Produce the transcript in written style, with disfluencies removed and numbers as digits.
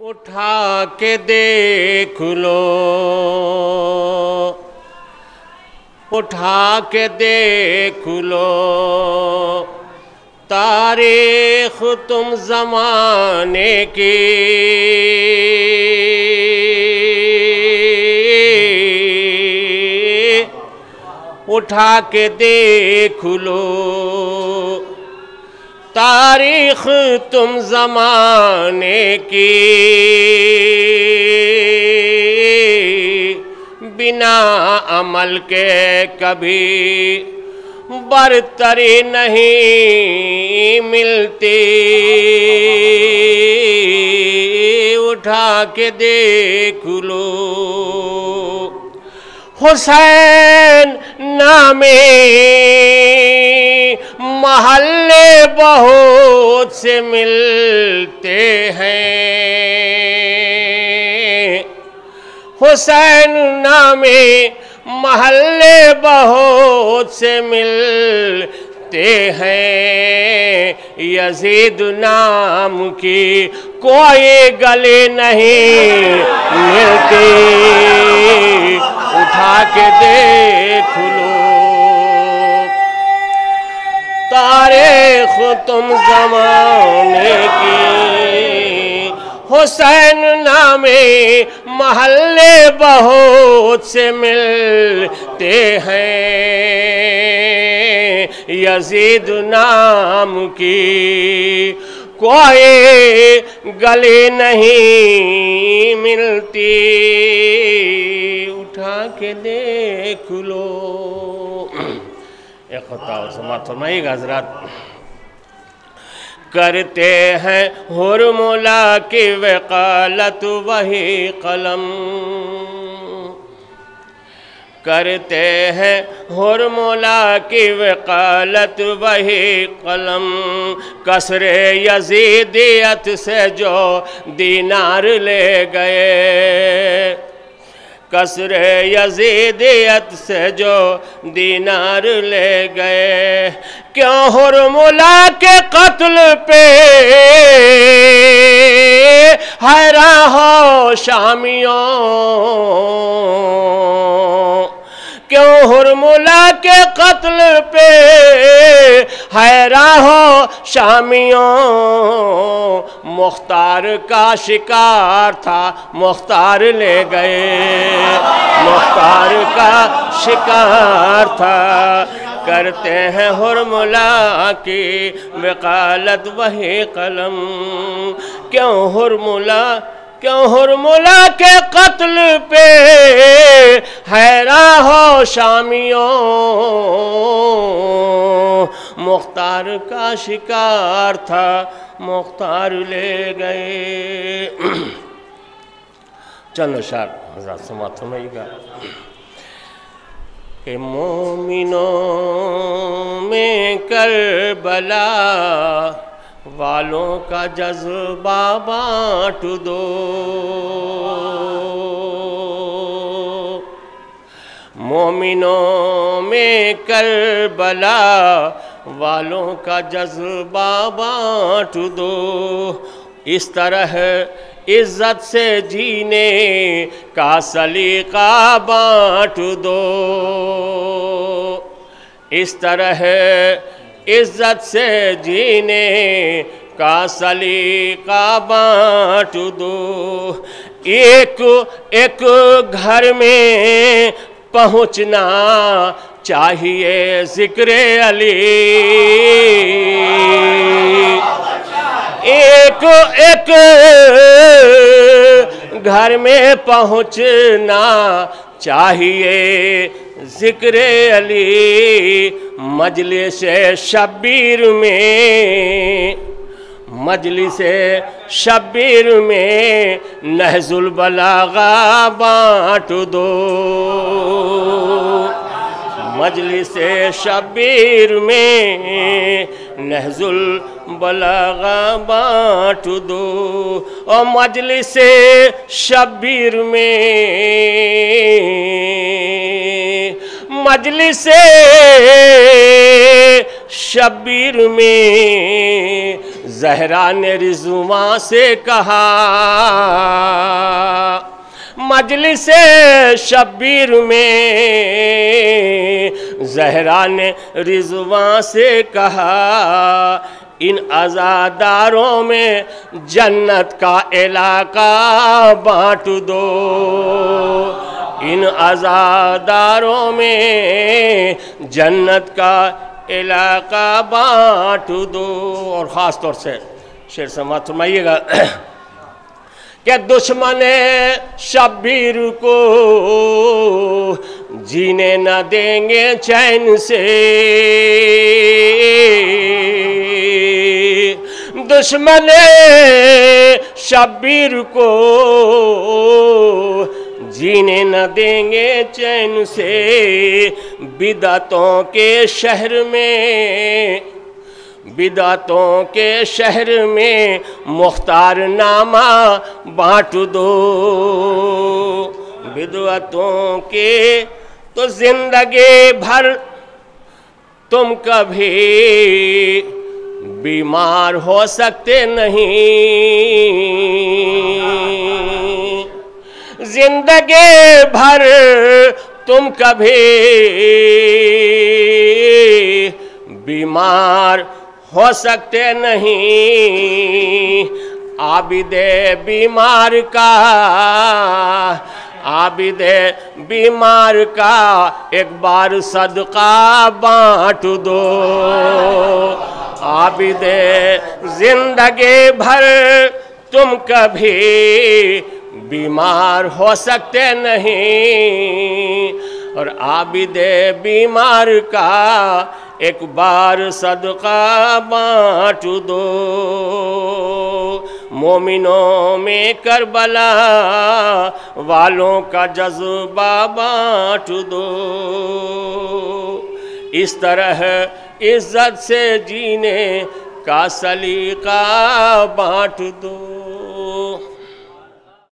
اٹھا کے دیکھ لو، اٹھا کے دیکھ لو تاریخ تم زمانے کی، اٹھا کے دیکھ لو تاریخ تم زمانے کی، بنا عمل کے کبھی برتری نہیں ملتی، اٹھا کے دیکھ لو حسین نامی محلے بہت سے ملتے ہیں، حسین نامی محلے بہت سے ملتے ہیں، یزید نام کی کوئی گلی نہیں ملتی، اٹھا کے دیکھ لو تاریخ تم زمانے کی، حسین نامی محلے بہت سے ملتے ہیں، یزید نام کی کوئی گلی نہیں ملتی، اٹھا کے دیکھ لو۔ ایک خطہ اور سماعت فرمائیے گا حضرات۔ کرتے ہیں حرملا کی وقالت وہی قلم، کرتے ہیں حرملا کی وقالت وہی قلم، کسر یزیدیت سے جو دینار لے گئے، کسر یزیدیت سے جو دینار لے گئے، کیوں حرملا کے قتل پہ حیراں ہو شامیوں، کیوں حرملا کے قتل پہ حیراں ہو شامیوں، مختار کا شکار تھا مختار لے گئے، مختار کا شکار تھا، کرتے ہیں حرملا کی وقالت وہی قلم، کیوں حرملا کے قتل پہ حیراں ہو شامیوں، مختار کا شکار تھا مختار لے گئے۔ چند اشعار حضرات سماعت فرمائیے گا کہ مومنوں میں کربلا والوں کا جذبہ بانٹ دو، مومنوں میں کربلا والوں کا جذبہ بانٹ دو، اس طرح عزت سے جینے کا سلیقہ بانٹ دو، اس طرح عزت سے جینے کا سلیقہ بانٹ دو، ایک ایک گھر میں پہنچنا چاہیے ذکر علی، ایک ایک گھر میں پہنچنا چاہیے ذکر علی، مجلس شبیر میں نہج البلاغہ بانٹ دو، مجلس شبیر میں نہج البلاغہ بانٹ دو، اور مجلس شبیر میں زہرا نے رضواں سے کہا، مجلس شبیر میں زہرا نے رضواں سے کہا، ان عزاداروں میں جنت کا علاقہ بانٹ دو، ان عزاداروں میں جنت کا علاقہ بانٹ دو۔ اور خاص طور سے شعر سماعت فرمائیے گا کہ دشمن شبیر کو جینے نہ دیں گے چین سے، دشمن شبیر کو جینے نہ دیں گے چین سے، بدعتوں کے شہر میں، بدعتوں کے شہر میں مختار نامہ بانٹ دو، بدعتوں کے تو زندگی بھر تم کبھی بیمار ہو سکتے نہیں، زندگی بھر تم کبھی بیمار ہو سکتے نہیں، عابد بیمار کا، عابد بیمار کا ایک بار صدقہ بانٹ دو، عابد زندگی بھر تم کبھی بیمار ہو سکتے نہیں، اور عابد بیمار کا ایک بار صدقہ بانٹ دو، مومنوں میں کربلا والوں کا جذبہ بانٹ دو، اس طرح عزت سے جینے کا سلیقہ بانٹ دو۔